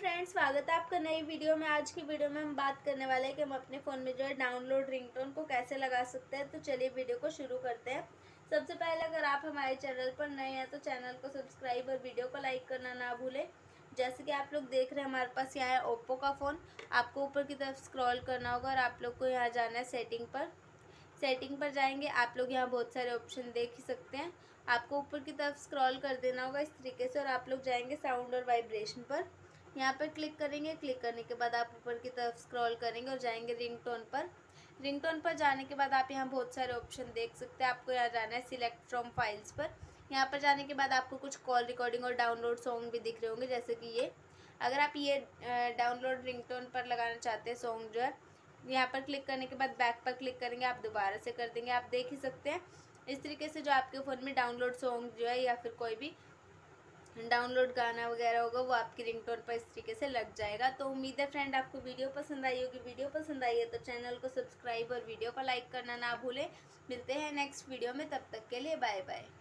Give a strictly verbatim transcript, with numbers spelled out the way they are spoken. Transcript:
Friends, स्वागत है आपका नई वीडियो में। आज की वीडियो में हम बात करने वाले हैं कि हम अपने फ़ोन में जो है डाउनलोड रिंगटोन को कैसे लगा सकते हैं। तो चलिए वीडियो को शुरू करते हैं। सबसे पहले अगर आप हमारे चैनल पर नए हैं तो चैनल को सब्सक्राइब और वीडियो को लाइक करना ना भूलें। जैसे कि आप लोग देख रहे हैं, हमारे पास यहाँ है ओप्पो का फ़ोन। आपको ऊपर की तरफ स्क्रॉल करना होगा और आप लोग को यहाँ जाना है सेटिंग पर। सेटिंग पर जाएंगे, आप लोग यहाँ बहुत सारे ऑप्शन देख ही सकते हैं। आपको ऊपर की तरफ स्क्रॉल कर देना होगा इस तरीके से और आप लोग जाएंगे साउंड और वाइब्रेशन पर। यहाँ पर क्लिक करेंगे। क्लिक करने के बाद आप ऊपर की तरफ स्क्रॉल करेंगे और जाएंगे रिंगटोन पर। रिंगटोन पर जाने के बाद आप यहाँ बहुत सारे ऑप्शन देख सकते हैं। आपको यहाँ जाना है सिलेक्ट फ्रॉम फाइल्स पर। यहाँ पर जाने के बाद आपको कुछ कॉल रिकॉर्डिंग और डाउनलोड सॉन्ग भी दिख रहे होंगे, जैसे कि ये। अगर आप ये डाउनलोड रिंगटोन पर लगाना चाहते हैं सॉन्ग जो है, यहाँ पर क्लिक करने के बाद बैक पर क्लिक करेंगे, आप दोबारा से कर देंगे। आप देख ही सकते हैं इस तरीके से जो आपके फ़ोन में डाउनलोड सॉन्ग जो है या फिर कोई भी डाउनलोड गाना वगैरह होगा वो आपकी रिंगटोन पर इस तरीके से लग जाएगा। तो उम्मीद है फ्रेंड आपको वीडियो पसंद आई होगी। वीडियो पसंद आई है तो चैनल को सब्सक्राइब और वीडियो को लाइक करना ना भूलें। मिलते हैं नेक्स्ट वीडियो में, तब तक के लिए बाय बाय।